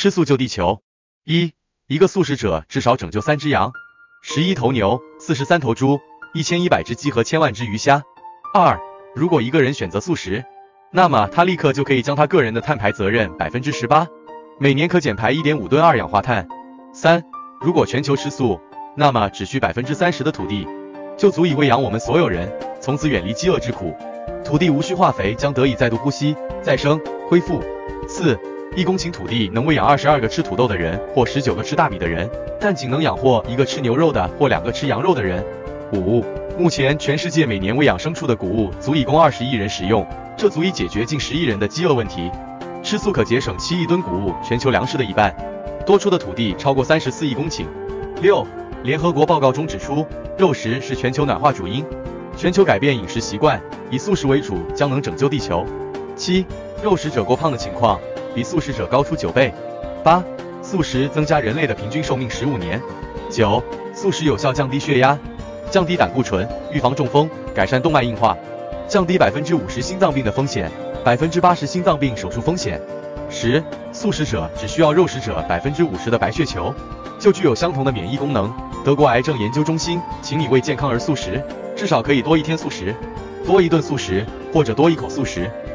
吃素救地球。一个素食者至少拯救3只羊、11头牛、43头猪、1100只鸡和1000万只鱼虾。2. 如果一个人选择素食，那么他立刻就可以将他个人的碳排责任18%，每年可减排1.5吨二氧化碳。3. 如果全球吃素，那么只需30%的土地就足以喂养我们所有人，从此远离饥饿之苦。土地无需化肥，将得以再度呼吸、再生、恢复。4. 1公顷土地能喂养22个吃土豆的人或19个吃大米的人，但仅能养活1个吃牛肉的或2个吃羊肉的人。5. 目前全世界每年喂养牲畜的谷物足以供20亿人食用，这足以解决近10亿人的饥饿问题。吃素可节省7亿吨谷物，全球粮食的一半，多出的土地超过34亿公顷。6. 联合国报告中指出，肉食是全球暖化主因，全球改变饮食习惯，以素食为主将能拯救地球。7. 肉食者过胖的情况比素食者高出9倍。8. 素食增加人类的平均寿命15年。9. 素食有效降低血压，降低胆固醇，预防中风，改善动脉硬化，降低50%心脏病的风险，80%心脏病手术风险。10. 素食者只需要肉食者50%的白血球，就具有相同的免疫功能。德国癌症研究中心，请你为健康而素食，至少可以多1天素食，多1顿素食，或者多1口素食。